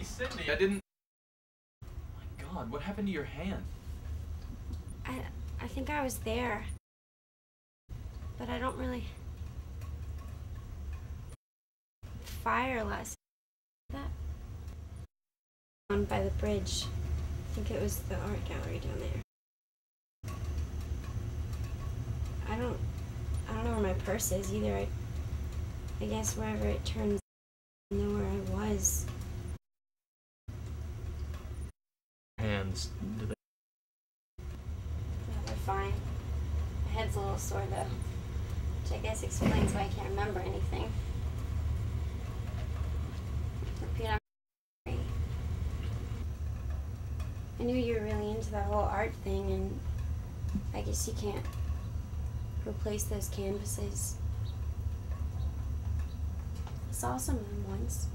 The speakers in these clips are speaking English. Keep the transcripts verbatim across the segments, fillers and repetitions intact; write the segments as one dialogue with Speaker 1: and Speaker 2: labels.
Speaker 1: Hey, Cindy, I didn't... Oh my God, what happened to your hand?
Speaker 2: I, I think I was there. But I don't really... Fire last... That... On by the bridge. I think it was the art gallery down there. I don't... I don't know where my purse is either. I, I guess wherever it turns, I know where I was.
Speaker 1: Hands, do they...
Speaker 2: Yeah, they're fine. My head's a little sore though, which I guess explains why I can't remember anything. Repeat, I'm sorry. I knew you were really into that whole art thing, and I guess you can't replace those canvases. I saw some of them once.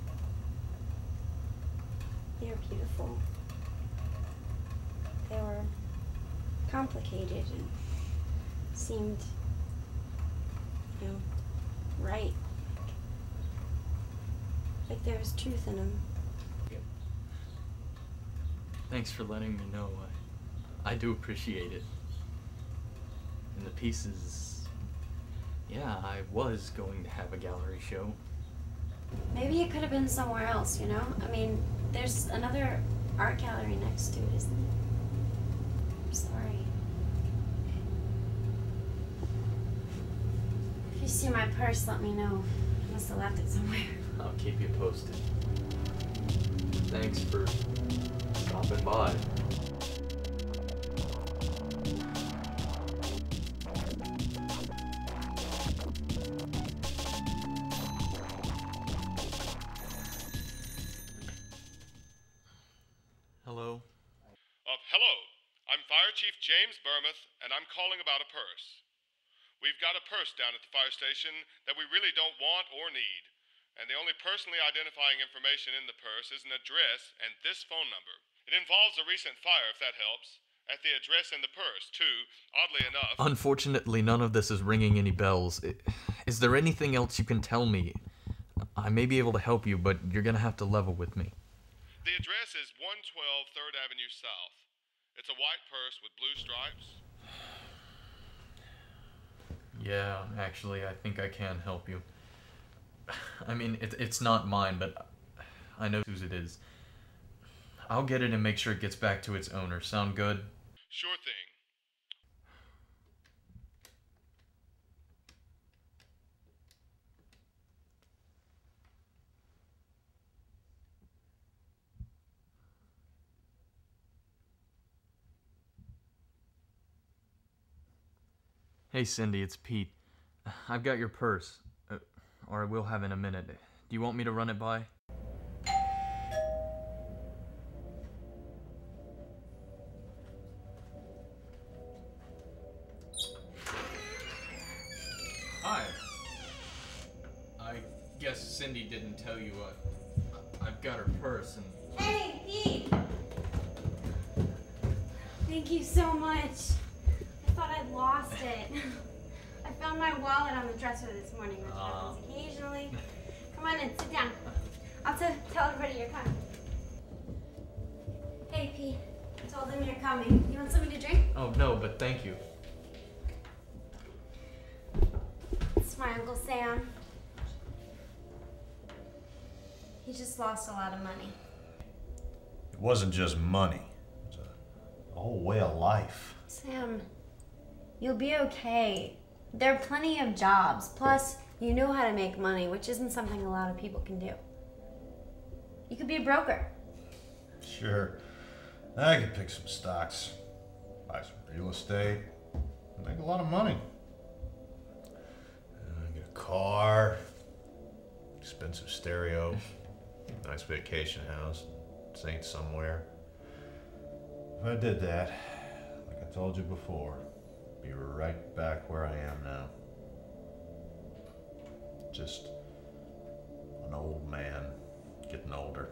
Speaker 2: They were beautiful. They were complicated and seemed, you know, right. Like there was truth in them.
Speaker 1: Thanks for letting me know. I, I do appreciate it. And the pieces... Yeah, I was going to have a gallery show.
Speaker 2: Maybe it could have been somewhere else, you know? I mean, there's another art gallery next to it, isn't there? I'm sorry. If you see my purse, let me know. I must have left it somewhere.
Speaker 1: I'll keep you posted. Thanks for stopping by. Hello?
Speaker 3: Uh, hello, I'm Fire Chief James Burmouth, and I'm calling about a purse. We've got a purse down at the fire station that we really don't want or need, and the only personally identifying information in the purse is an address and this phone number. It involves a recent fire, if that helps. At the address in the purse, too, oddly enough...
Speaker 1: Unfortunately, none of this is ringing any bells. Is there anything else you can tell me? I may be able to help you, but you're gonna have to level with me.
Speaker 3: The address is one twelve third Avenue South. It's a white purse with blue stripes.
Speaker 1: Yeah, actually, I think I can help you. I mean, it, it's not mine, but I know whose it is. I'll get it and make sure it gets back to its owner. Sound good?
Speaker 3: Sure thing.
Speaker 1: Hey Cindy, it's Pete. I've got your purse. Uh, or I will have in a minute. Do you want me to run it by? Hi. I guess Cindy didn't tell you uh, I've got her purse and...
Speaker 2: Hey, Pete! Thank you so much. I thought I'd lost it. I found my wallet on the dresser this morning, which
Speaker 1: Uh.
Speaker 2: happens occasionally. Come on in, sit down. I'll t tell everybody you're coming. Hey, Pete. I told them you're coming. You want something to drink?
Speaker 1: Oh no, but thank you.
Speaker 2: It's my Uncle Sam. He just lost a lot of money.
Speaker 4: It wasn't just money. It was a, a whole way of life.
Speaker 2: Sam, you'll be okay. There are plenty of jobs. Plus, you know how to make money, which isn't something a lot of people can do. You could be a broker.
Speaker 4: Sure. I could pick some stocks, buy some real estate, make a lot of money. Uh, get a car, expensive stereo, nice vacation house, Saint somewhere. If I did that, like I told you before, I'd be right back where I am now. Just an old man getting older.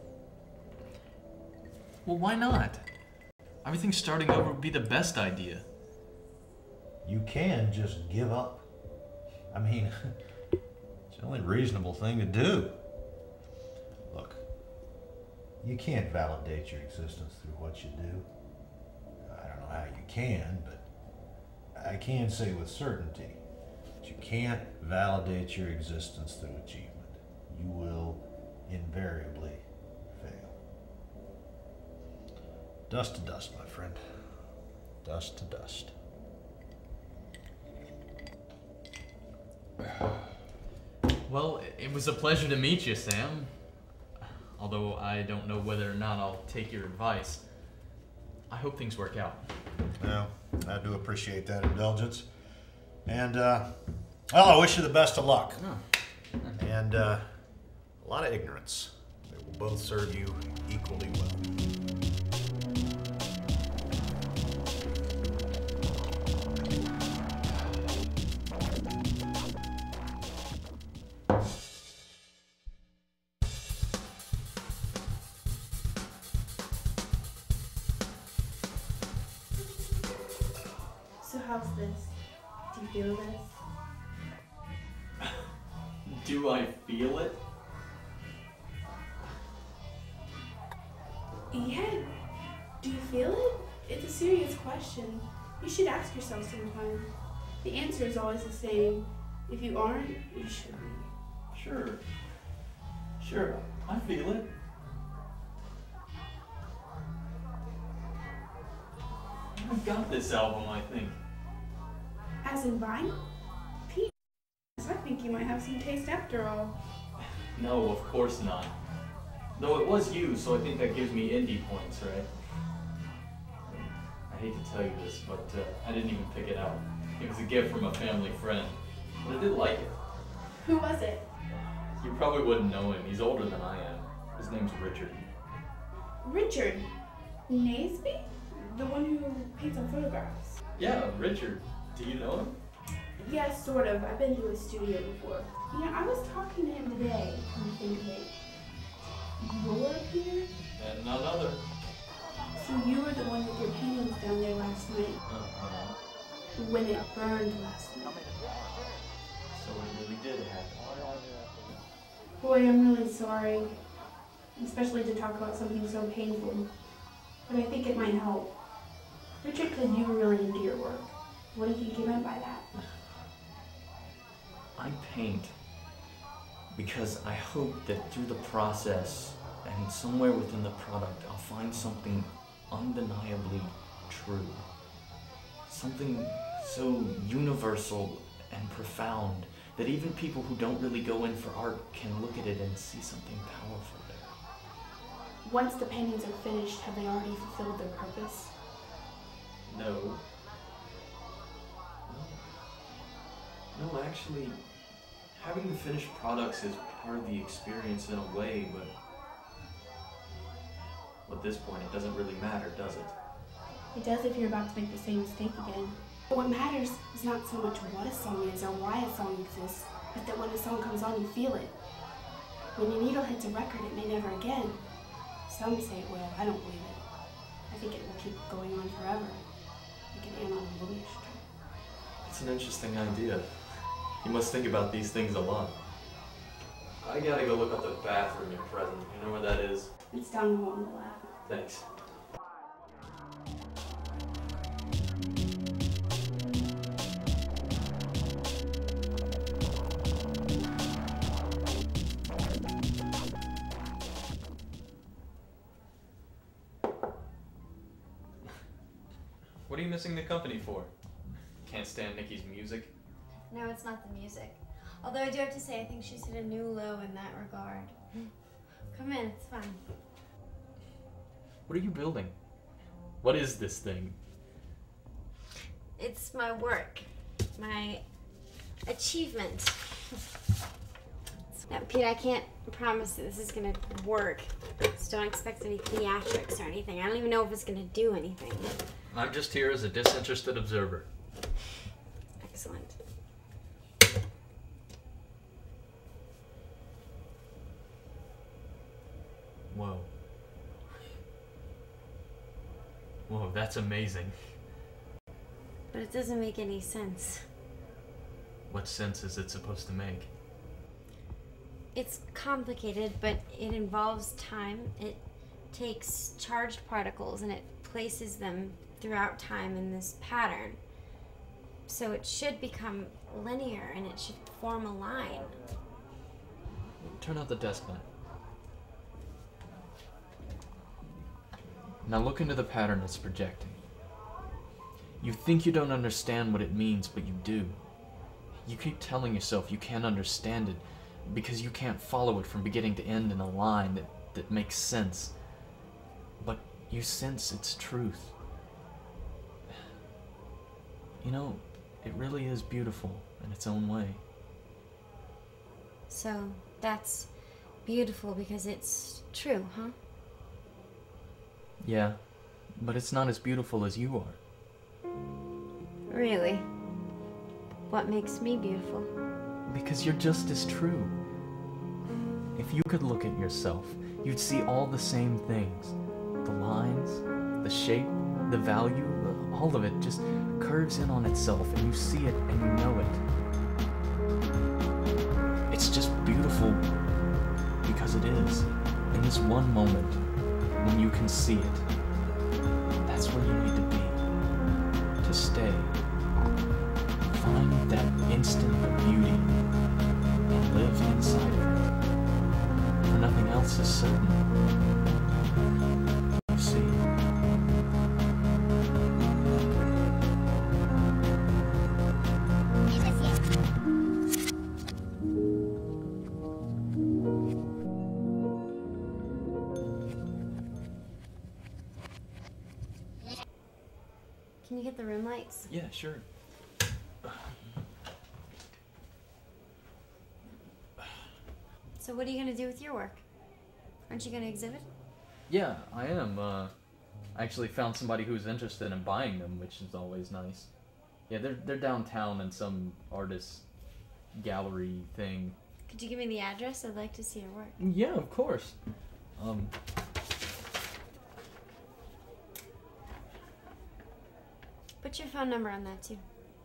Speaker 1: Well, why not? Everything starting over would be the best idea.
Speaker 4: You can just give up. I mean, it's the only reasonable thing to do. Look, You can't validate your existence through what you do. I don't know how you can, but I can say with certainty that you can't validate your existence through achievement. You will invariably fail. Dust to dust, my friend. Dust to dust.
Speaker 1: Well, it was a pleasure to meet you, Sam. Although I don't know whether or not I'll take your advice. I hope things work out.
Speaker 4: Well, I do appreciate that indulgence. And, uh, well, I wish you the best of luck.
Speaker 1: Oh.
Speaker 4: And, uh, a lot of ignorance. They will both serve you equally well.
Speaker 5: So how's this? Do you feel this?
Speaker 1: Do I feel it?
Speaker 5: Yeah. Do you feel it? It's a serious question. You should ask yourself sometime. The answer is always the same. If you aren't, you should be.
Speaker 1: Sure. Sure, I feel it. I've got this album, I think.
Speaker 5: As in vinyl? Pete, I think you might have some taste after all.
Speaker 1: No, of course not. Though it was you, so I think that gives me indie points, right? I hate to tell you this, but uh, I didn't even pick it out. It was a gift from a family friend, but I did like it.
Speaker 5: Who was it?
Speaker 1: You probably wouldn't know him. He's older than I am. His name's Richard.
Speaker 5: Richard Naseby? The one who paints on photographs.
Speaker 1: Yeah, Richard. Do you know him?
Speaker 5: Yeah, sort of. I've been to his studio before. You know, I was talking to him today. I'm thinking, you're here?
Speaker 1: And none other.
Speaker 5: So you were the one with your paintings down there last night,
Speaker 1: Uh-huh.
Speaker 5: when it burned last night.
Speaker 1: So it really did happen.
Speaker 5: Boy, I'm really sorry. Especially to talk about something so painful. But I think it might help. Richard said you were really into your work. What do you think he meant by that?
Speaker 6: I paint because I hope that through the process and somewhere within the product, I'll find something undeniably true. Something so universal and profound that even people who don't really go in for art can look at it and see something powerful there.
Speaker 5: Once the paintings are finished, have they already fulfilled their purpose?
Speaker 1: No. No. No, actually, having the finished products is part of the experience in a way, but at this point it doesn't really matter, does it?
Speaker 5: It does if you're about to make the same mistake again. But what matters is not so much what a song is or why a song exists, but that when a song comes on, you feel it. When your needle hits a record, it may never again. Some say it will. I don't believe it. I think it will keep going on forever. Like an animal movie.
Speaker 1: It's an interesting idea. You must think about these things a lot. I gotta go look up the bathroom in present. You know where that is?
Speaker 5: It's down the hall in the lab.
Speaker 1: Thanks. What are you missing the company for? Can't stand Nikki's music?
Speaker 2: No, it's not the music. Although I do have to say, I think she's hit a new low in that regard. Come in, it's fun.
Speaker 1: What are you building? What is this thing?
Speaker 2: It's my work, my achievement. Now, Pete, I can't promise that this is gonna work. So don't expect any theatrics or anything. I don't even know if it's gonna do anything.
Speaker 1: I'm just here as a disinterested observer.
Speaker 2: Excellent.
Speaker 1: Whoa. Whoa, that's amazing.
Speaker 2: But it doesn't make any sense.
Speaker 1: What sense is it supposed to make?
Speaker 2: It's complicated, but it involves time. It takes charged particles and it places them throughout time in this pattern. So it should become linear and it should form a line.
Speaker 1: Turn out the desk lamp. Now look into the pattern it's projecting. You think you don't understand what it means, but you do. You keep telling yourself you can't understand it because you can't follow it from beginning to end in a line that, that makes sense. But you sense its truth. You know, it really is beautiful in its own way.
Speaker 2: So that's beautiful because it's true, huh?
Speaker 1: Yeah, but it's not as beautiful as you are.
Speaker 2: Really? What makes me beautiful?
Speaker 1: Because you're just as true. If you could look at yourself, you'd see all the same things. The lines, the shape, the value, all of it just curves in on itself and you see it and you know it. It's just beautiful because it is. In this one moment, when you can see it, that's where you need to be. To stay. Find that instant of beauty and live inside of it. For nothing else is certain. You see.
Speaker 2: Can you get the room lights?
Speaker 1: Yeah, sure.
Speaker 2: So what are you going to do with your work? Aren't you going to exhibit?
Speaker 1: Yeah, I am. Uh, I actually found somebody who's interested in buying them, which is always nice. Yeah, they're they're downtown in some artist gallery thing.
Speaker 2: Could you give me the address? I'd like to see your work.
Speaker 1: Yeah, of course. Um.
Speaker 2: Put your phone number on that too.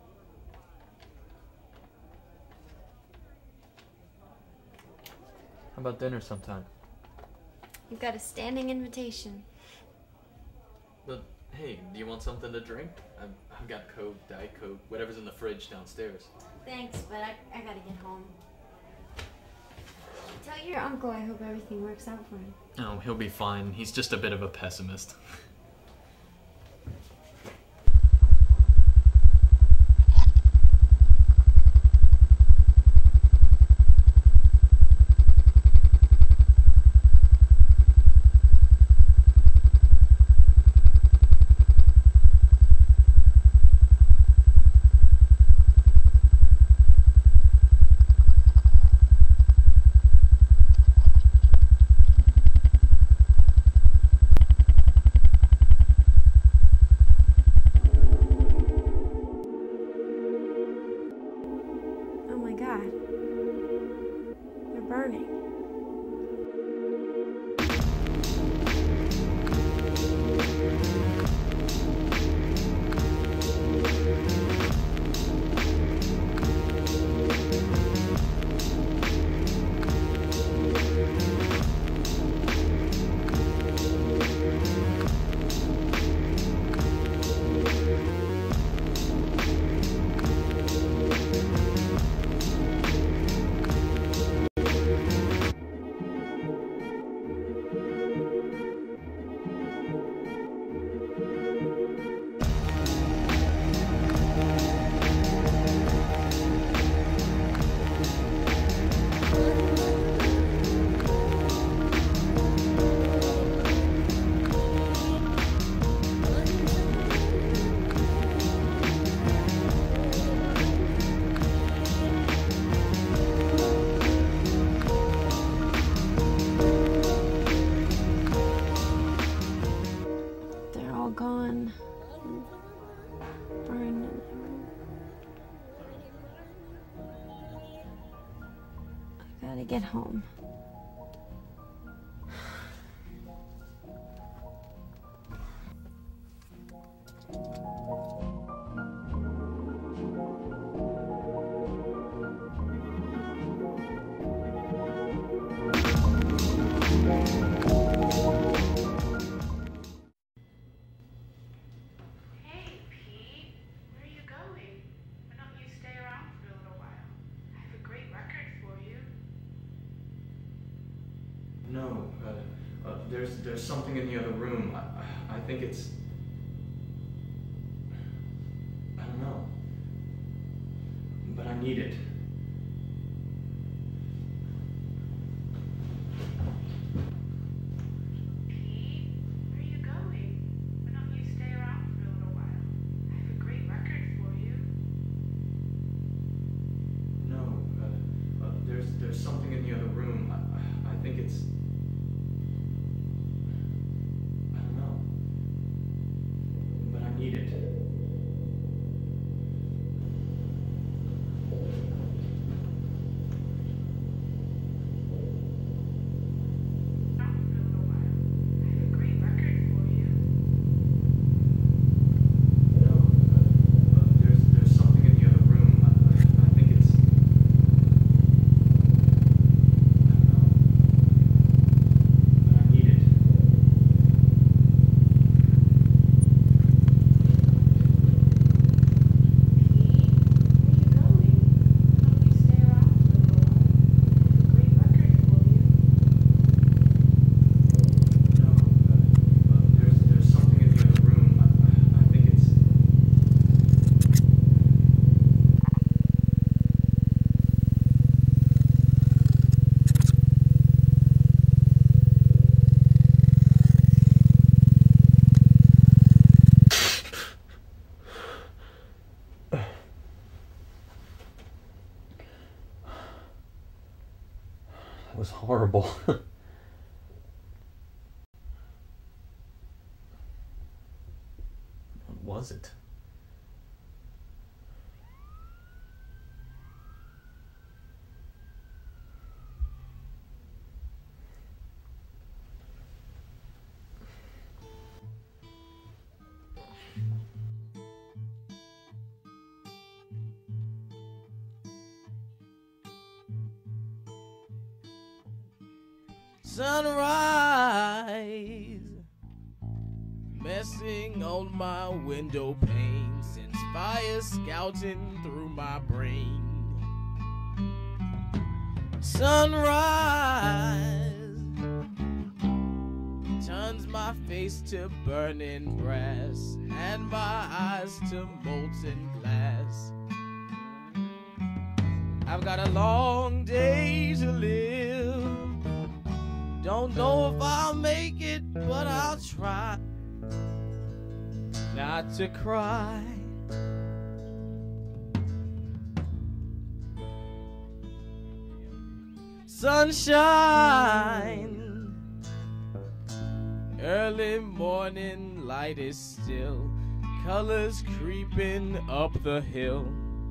Speaker 1: How about dinner sometime?
Speaker 2: You've got a standing invitation.
Speaker 1: But hey, do you want something to drink? I've, I've got Coke, Diet Coke, whatever's in the fridge downstairs.
Speaker 2: Thanks, but I, I gotta get home. Tell your uncle I hope everything works out for him.
Speaker 1: Oh, he'll be fine. He's just a bit of a pessimist.
Speaker 2: Gotta get home.
Speaker 1: No, uh, uh, there's there's something in the other room. I, I think it's... I don't know. But I need it.
Speaker 5: Where are you going? Why don't you stay around for a little while? I have a great record for you.
Speaker 1: No, uh, uh, there's there's something in the other room. I, I think it's... I don't know. But I need it.
Speaker 7: It was horrible.
Speaker 1: What was it?
Speaker 8: Sunrise, messing on my window pane, sends fire scouting through my brain. Sunrise turns my face to burning brass and my eyes to molten glass. I've got a long day to live. Don't know if I'll make it, but I'll try not to cry. Sunshine, early morning light is still, colors creeping up the hill.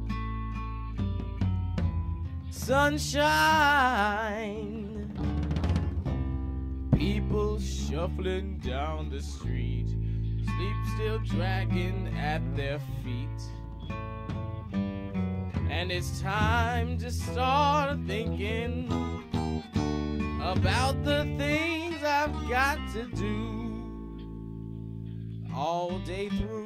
Speaker 8: Sunshine, people shuffling down the street, sleep still dragging at their feet. And it's time to start thinking about the things I've got to do all day through.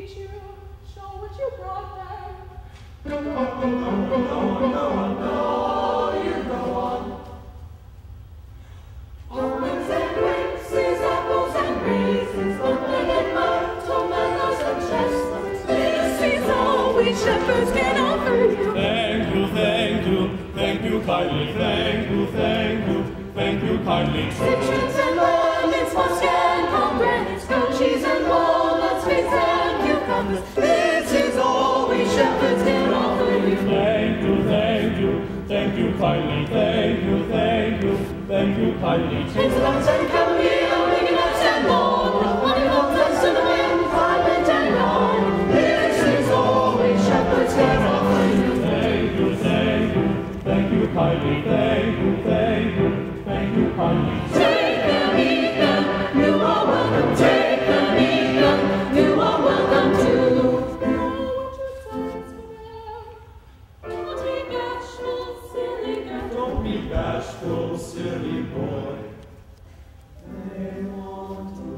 Speaker 9: meet you, show what you brought back.
Speaker 10: Go on, go on, go on, go on, go on, go, you go on. Almonds and grapes, apples and raisins, bubbling and myrtle, tomatoes and chestnuts. This is all we shepherds can offer you.
Speaker 11: Thank you, thank you, thank you kindly, thank you, thank you, thank you kindly.
Speaker 10: Citrons and lemons, musk and pomegranates, goat cheese and walnuts, figs and cucumbers. This is all we shepherds can offer you.
Speaker 11: Thank you, thank you, thank you kindly, thank you, thank you, thank you kindly.
Speaker 10: Hazelnuts and camomile, ringonuts and laurel, honeycombs and cinnamon, peppermint and yarn. This is all we shepherds can offer you.
Speaker 11: Thank you, thank you, thank you kindly, thank you, thank you, thank you kindly.
Speaker 10: Take them, eat them, you are welcome. Take them, eat them, you are welcome too.
Speaker 9: Don't be bashful, silly girl.
Speaker 11: Don't be bashful, silly boy.
Speaker 10: They want to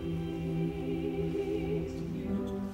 Speaker 10: eat you.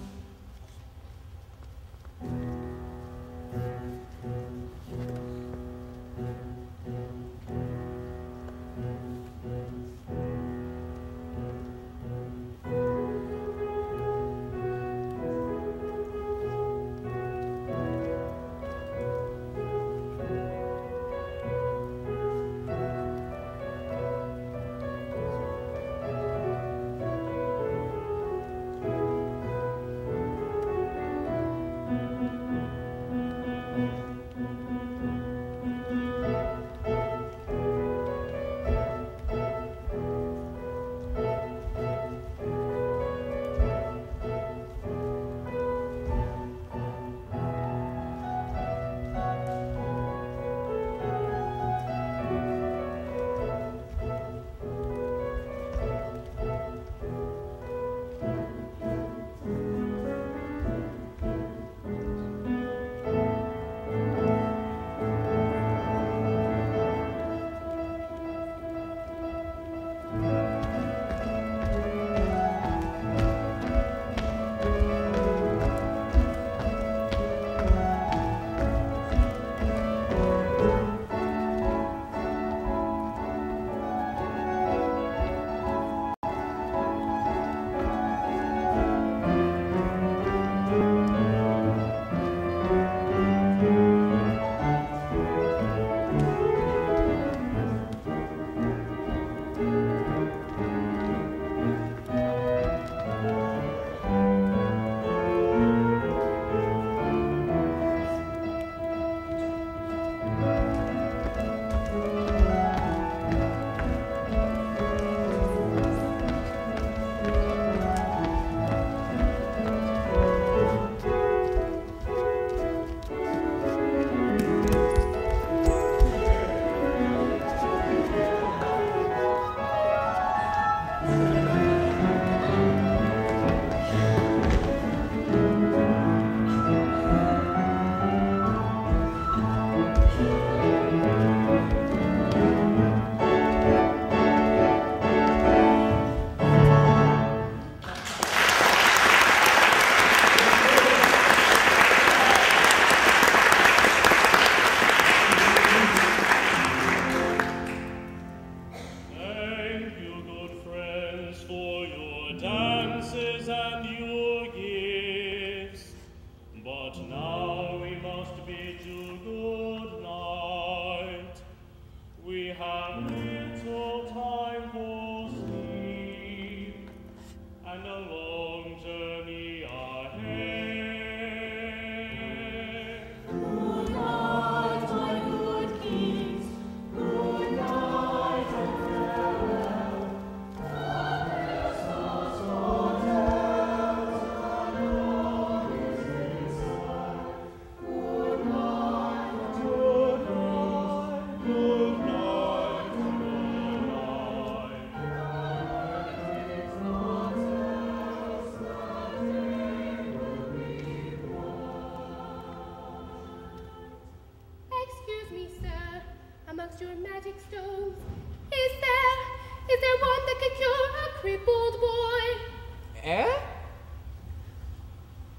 Speaker 5: amongst your magic stones? Is there, is there one that could cure a crippled boy?
Speaker 8: Eh?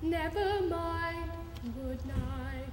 Speaker 9: Never mind. Good night.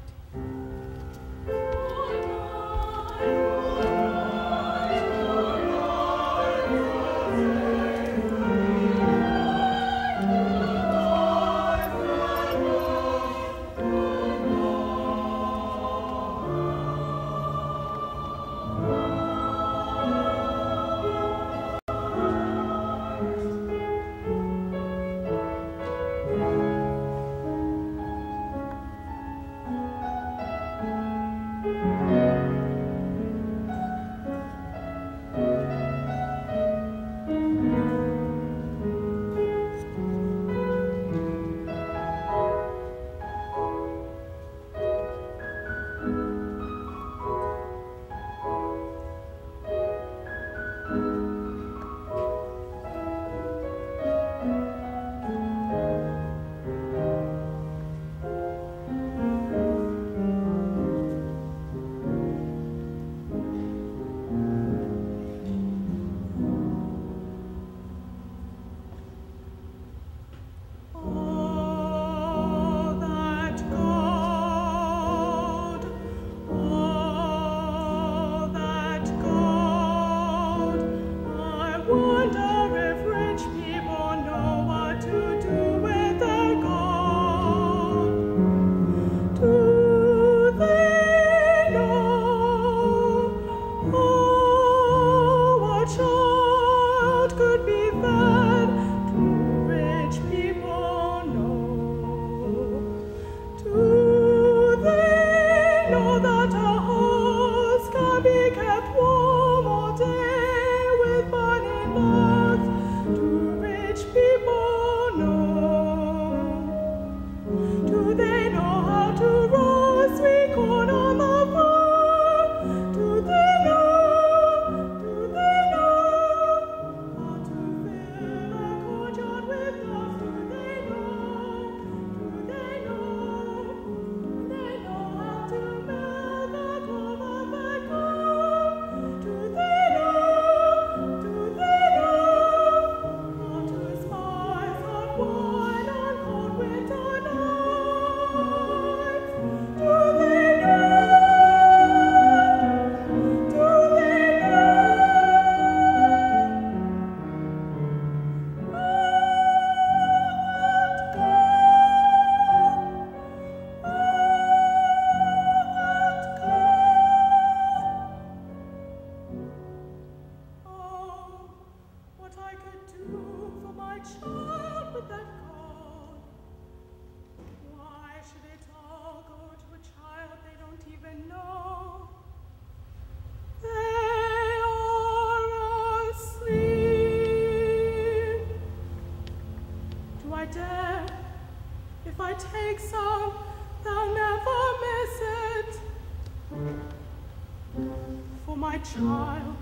Speaker 10: Child,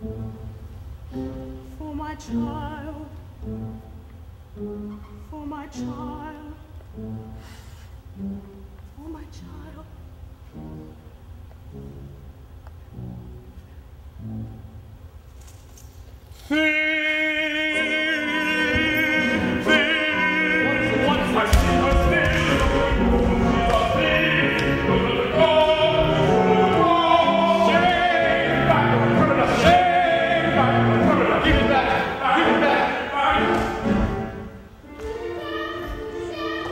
Speaker 10: for my child, for my child, for my child.
Speaker 9: Give it back! Give it back!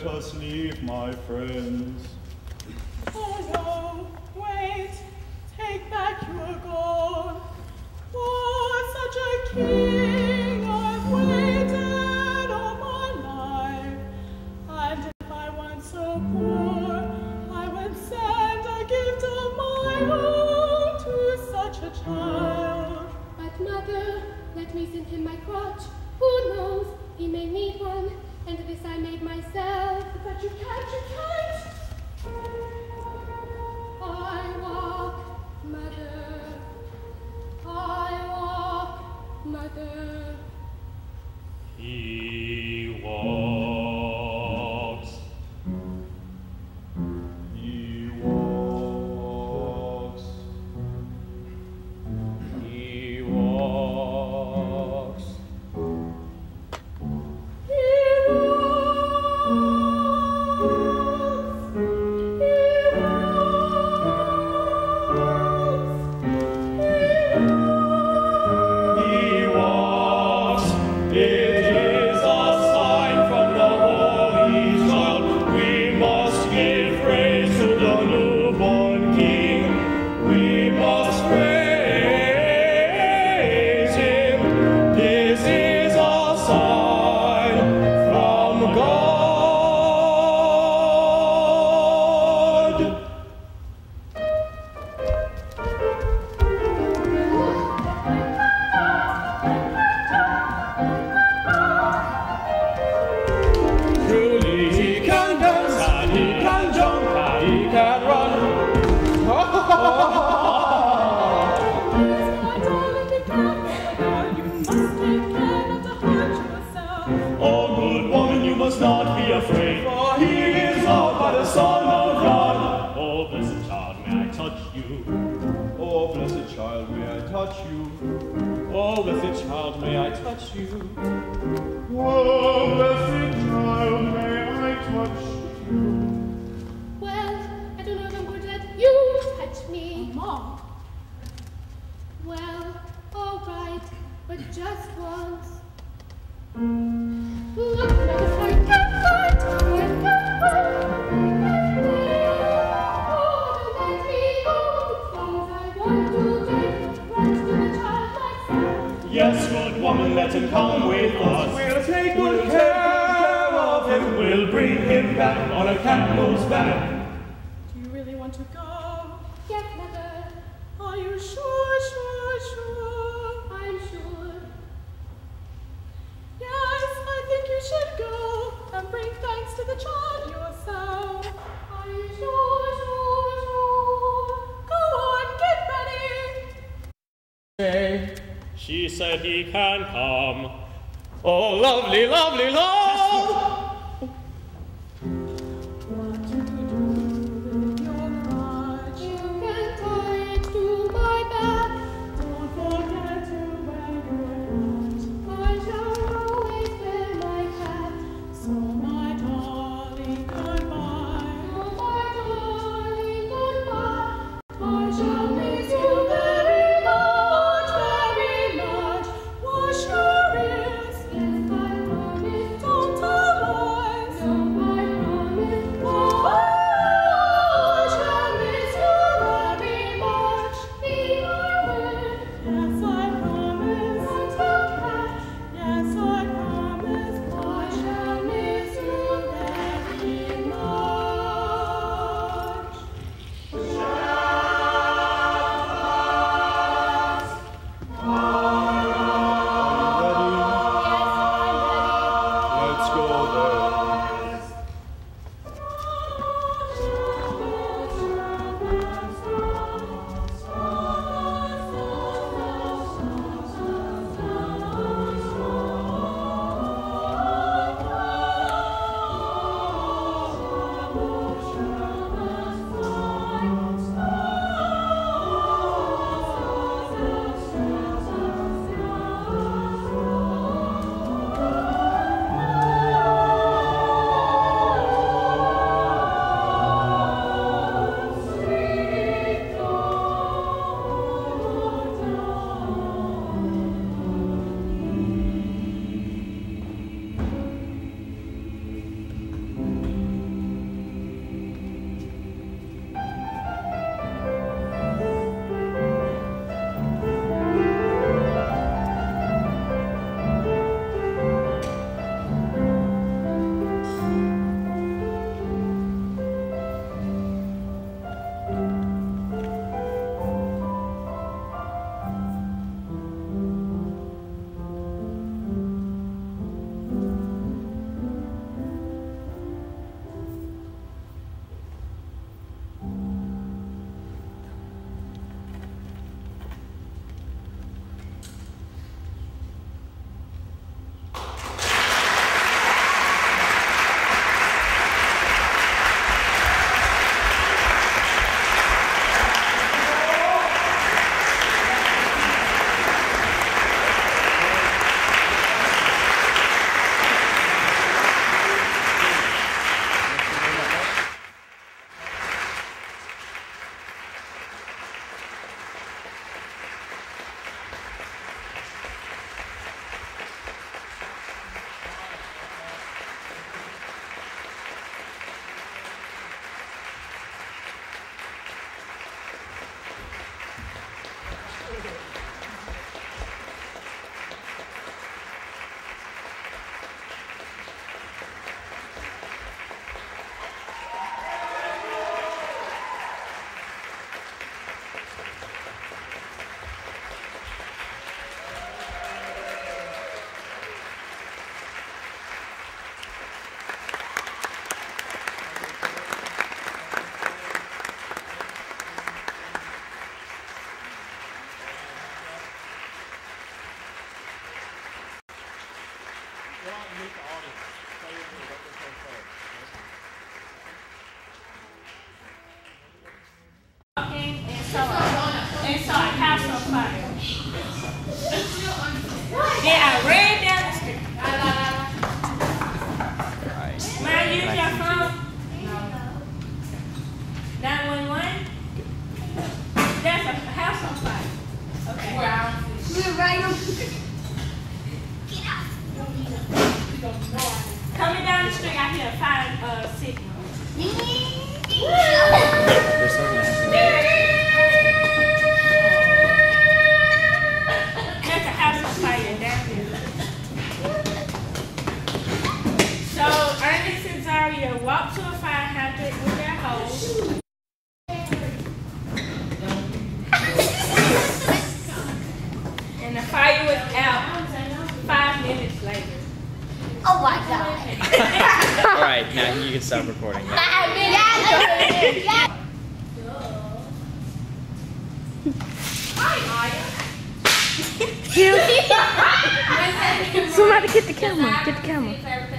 Speaker 11: let us leave, my friends.
Speaker 9: Oh no, wait, take back your gold. For such a king I've waited all my life. And if I weren't so poor, I would send a gift of my own to such a child.
Speaker 5: But mother, let me send him my crutch. Who knows, he may need one, and this I made myself.
Speaker 9: But you can't, you can't.
Speaker 5: I walk, mother. I walk, mother.
Speaker 11: He walks. He walks. He walks.
Speaker 12: She said he can come. Oh, lovely, lovely love!
Speaker 9: What do you do with your crutch?
Speaker 5: You can tie it to my back.
Speaker 9: Don't forget to wear your hat.
Speaker 5: I shall always wear my hat.
Speaker 9: So my darling, goodbye.
Speaker 5: Oh, my darling, goodbye.
Speaker 9: I shall miss you very much, very much. Wash your ears.
Speaker 5: Yes, I promise.
Speaker 9: Don't
Speaker 2: Oh my god.
Speaker 13: Alright, now you can stop recording.
Speaker 2: Yeah.
Speaker 5: Somebody get the camera. Get the camera.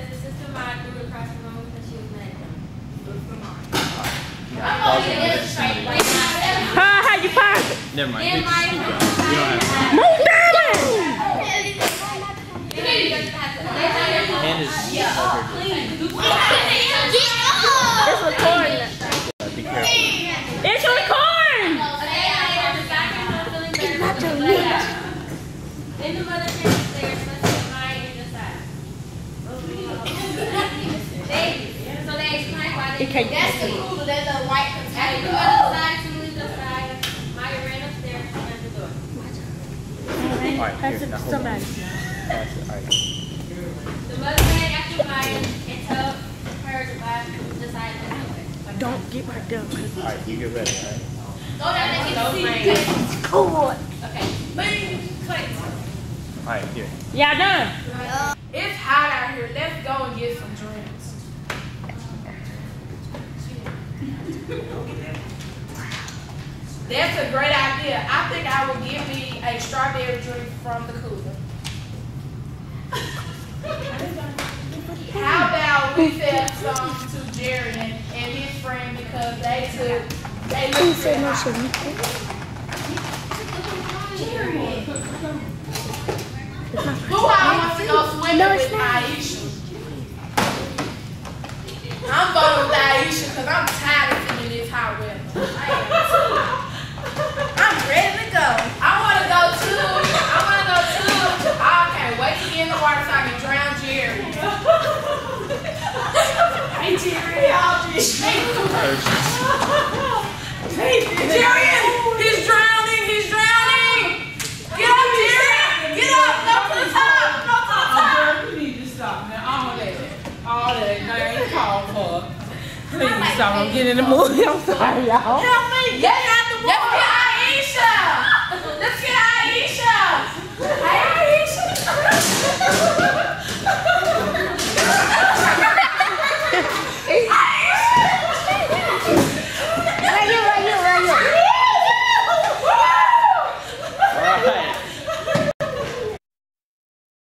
Speaker 5: How how you pass it?
Speaker 13: Never mind. You just keep going. You don't have to.
Speaker 5: Move down it!
Speaker 13: Hand is
Speaker 5: It's recording.
Speaker 13: Be careful.
Speaker 5: It's recording! It's not your lips. It can't
Speaker 10: That's the cooler, that's the white container.
Speaker 13: Alright,
Speaker 5: Pass
Speaker 13: here,
Speaker 5: it
Speaker 13: now
Speaker 5: to
Speaker 13: hold on.
Speaker 5: somebody.
Speaker 13: Pass it, alright.
Speaker 10: The mother ran after Maya and told her to buy the side of the
Speaker 5: Don't get right there.
Speaker 13: Alright, you get ready, alright?
Speaker 10: Go down and get the seat.
Speaker 5: Cool.
Speaker 10: Okay. Boom. Click.
Speaker 13: Alright, here.
Speaker 5: Y'all done?
Speaker 10: It's hot out here. Let's go and get some drinks. That's a great idea. I think I will give me a strawberry drink from the cooler. How about we sell some to Jerry and, and his friend because they took they look
Speaker 5: Say no
Speaker 10: hot.
Speaker 5: Jerry.
Speaker 10: Who I want to go swimming
Speaker 5: No,
Speaker 10: with
Speaker 5: it's not.
Speaker 10: Aisha? I'm going with Aisha because I'm tired of sitting in this hot weather. I'm ready to go. I want to go too. I want to go too. I can't wait to get in the water so I can drown Jerry. Hey Jerry, y'all just Hey Jerry, he's drowning. He's drowning. Get up, Jerry. Get up. Go to the top. Go to the top.
Speaker 9: You need to stop now. All that. All that. Now ain't called for. Please stop. I'm getting in the mood. I'm sorry, y'all.
Speaker 10: Help me. Get out the water.